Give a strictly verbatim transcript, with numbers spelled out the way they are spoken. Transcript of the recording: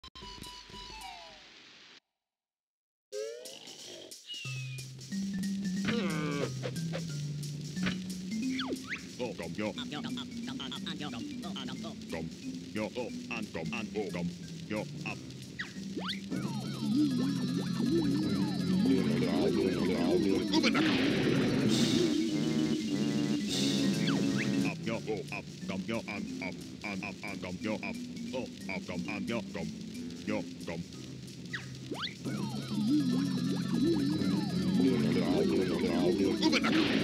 Oh, gum, yo. Gum, yo, gum, up, gum, up, and yo, gum, oh, and gum, oh. Gum, yo, oh, and gum, and oh, gum, yo, up. Open the up, yo, oh, up, gum, yo, and up, and up, and gum, yo, up, oh, up, gum, and yo, gum, yo, gum. Open the